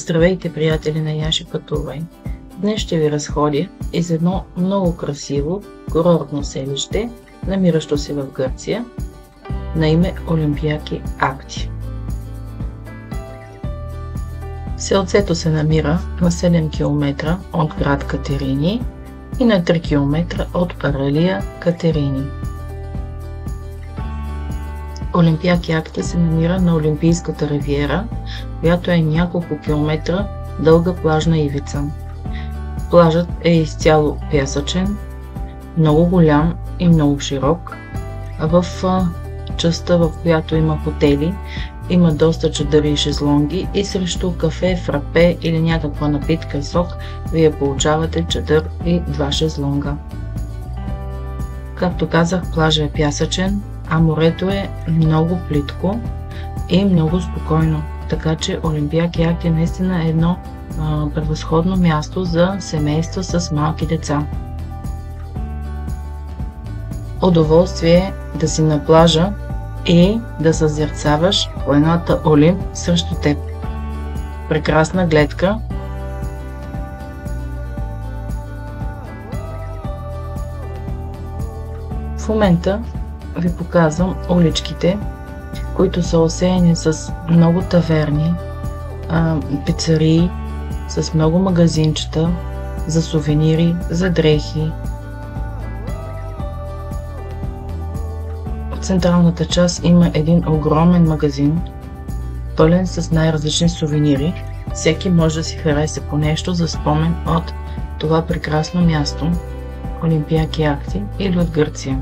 Здравейте, приятели на Яши Пътувай! Днес ще ви разходя из едно много красиво курортно селище, намиращо се в Гърция, на име Олимпияки Акти. Селцето се намира на 7 км от град Катерини и на 3 км от Паралия Катерини. Олимпияки Акти се намира на Олимпийската ривиера, която е няколко километра дълга плажна ивица. Плажът е изцяло пясъчен, много голям и много широк, а в частта, в която има хотели, има доста чадъри и шезлонги и срещу кафе, фрапе или някаква напитка и сок вие получавате чадър и 2 шезлонга. Както казах, плажът е пясъчен, а морето е много плитко и много спокойно, така че Олимпияки Акти наистина е едно превъзходно място за семейства с малки деца. Удоволствие да си на плажа и да съзерцаваш планината Олимп срещу теб. Прекрасна гледка. В момента ви показвам уличките, които са осеяни с много таверни, пицарии, с много магазинчета за сувенири, за дрехи. В централната част има един огромен магазин, пълен с най-различни сувенири. Всеки може да си хареса по нещо за спомен от това прекрасно място, Олимпияки Акти, или от Гърция.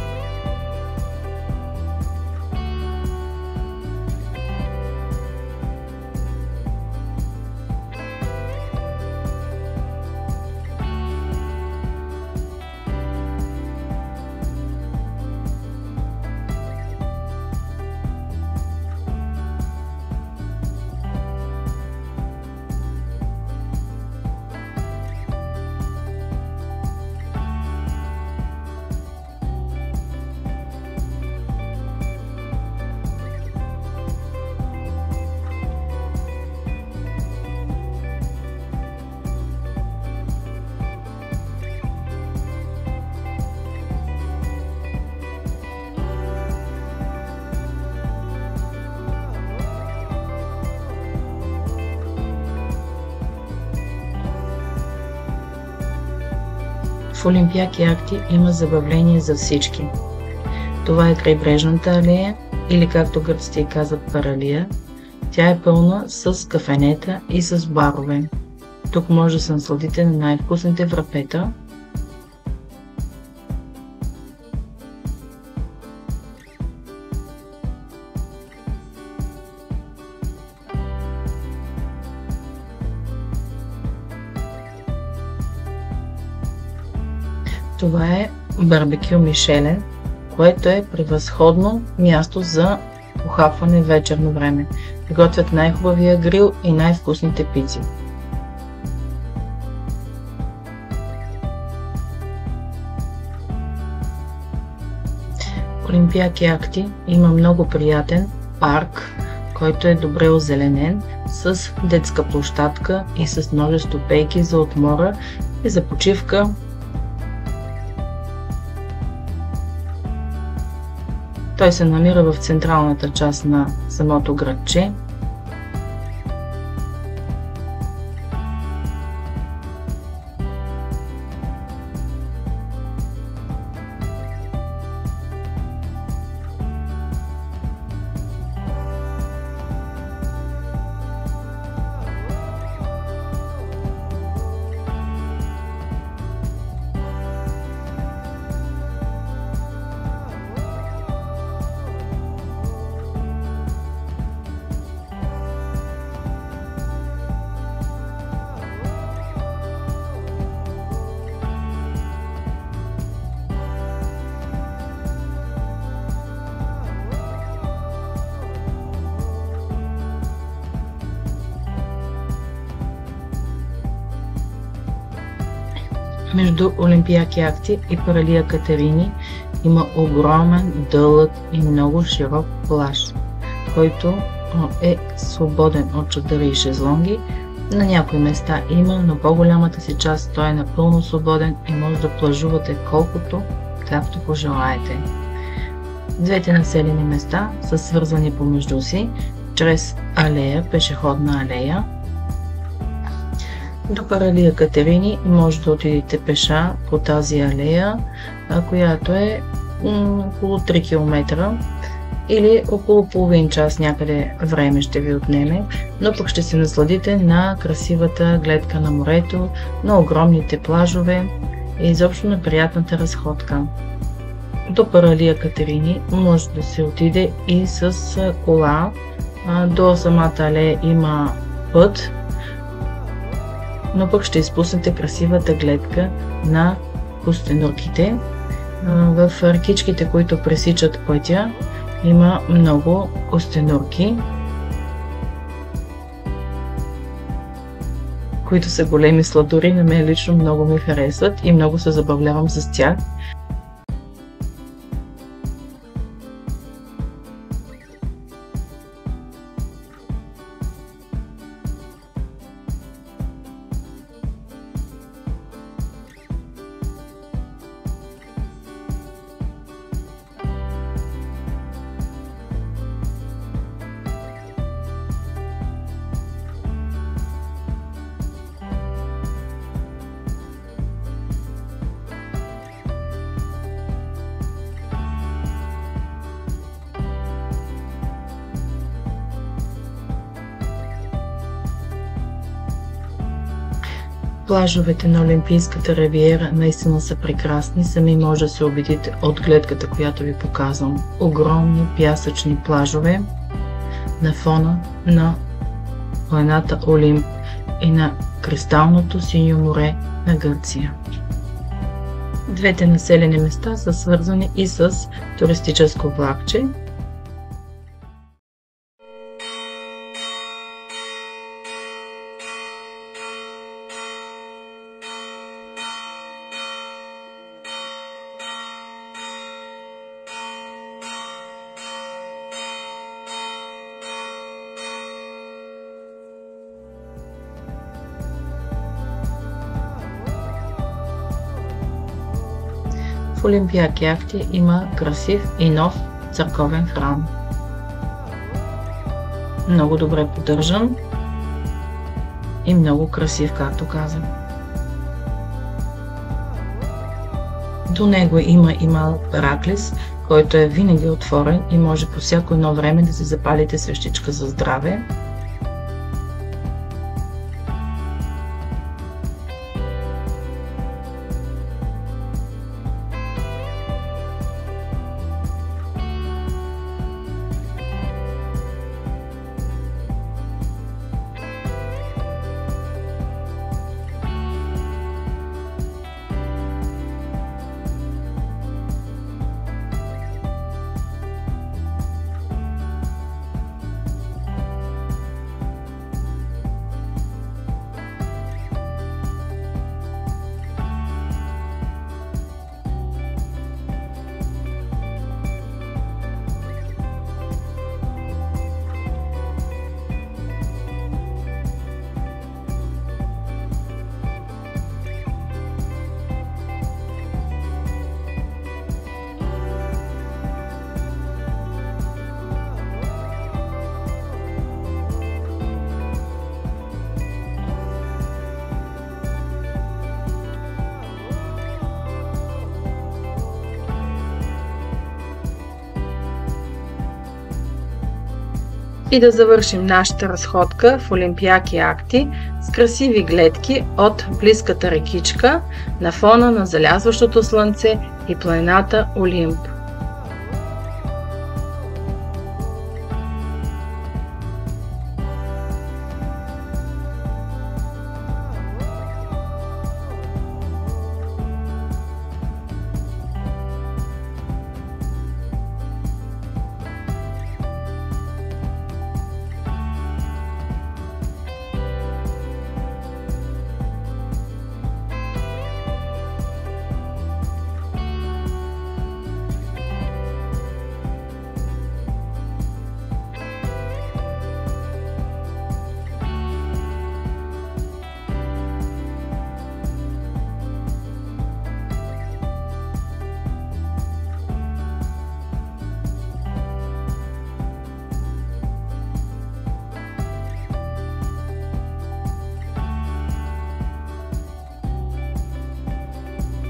В Олимпияки Акти има забавление за всички. Това е крайбрежната алея, или както гърците казват Паралия. Тя е пълна с кафенета и с барове. Тук може да се насладите на най-вкусните врапета. Това е барбекю Мишелен, което е превъзходно място за похапване вечерно време. Готвят най-хубавия грил и най-вкусните пици. Олимпияки Акти има много приятен парк, който е добре озеленен, с детска площадка и с множество пейки за отмора и за почивка. Той се намира в централната част на самото градче. Между Олимпияки Акти и Паралия Катерини има огромен, дълъг и много широк плаж, който е свободен от чадъри и шезлонги, На някои места има, но по-голямата си част той е напълно свободен и може да плажувате колкото, както пожелаете. Двете населени места са свързани помежду си чрез алея, пешеходна алея. До Паралия Катерини може да отидете пеша по тази алея, която е около 3 км или около половин час някъде време ще ви отнеме, но пък ще се насладите на красивата гледка на морето, на огромните плажове и изобщо на приятната разходка. До Паралия Катерини може да се отиде и с кола. До самата алея има път, но пък ще изпуснете красивата гледка на костенурките. В рекичките, които пресичат пътя, има много костенурки, които са големи сладури. На мен лично много ми харесват и много се забавлявам с тях. Плажовете на Олимпийската ривиера наистина са прекрасни, сами може да се убедите от гледката, която ви показвам. Огромни пясъчни плажове на фона на планината Олимп и на кристалното синьо море на Гърция. Двете населени места са свързани и с туристическо влакче. В Олимпияк яхти има красив и нов църковен храм. Много добре поддържан и много красив, както казах. До него има и малък параклис, който е винаги отворен и може по всяко едно време да се запалите свещичка за здраве. И да завършим нашата разходка в Олимпияк яхти с красиви гледки от близката рекичка на фона на залязващото слънце и планината Олимп.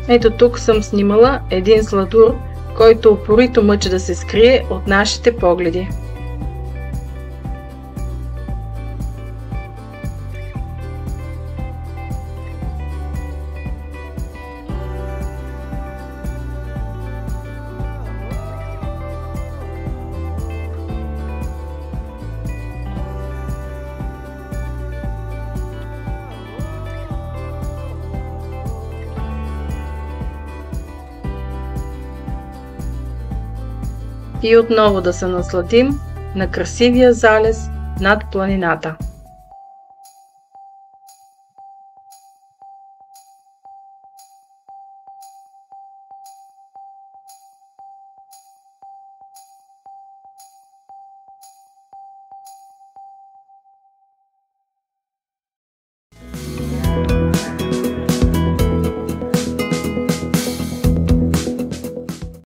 Ето тук съм снимала един сладур, който упорито мъчи да се скрие от нашите погледи. И отново да се насладим на красивия залез над планината.